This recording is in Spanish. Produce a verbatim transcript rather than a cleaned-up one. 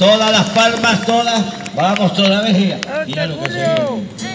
Todas las palmas, todas. Vamos todavía. Mira lo que se viene.